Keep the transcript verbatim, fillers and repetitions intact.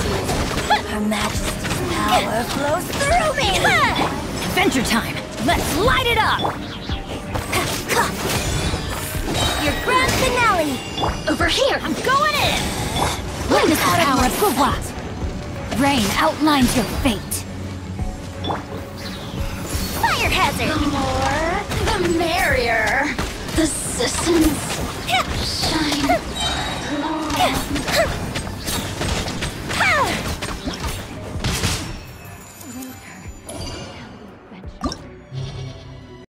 Her Majesty's power flows through me! Adventure time! Let's light it up! Your grand finale! Over here! I'm going in! Witness the power of Gugwa! Rain outlines your fate. Fire hazard! The more, the merrier. The systems shine.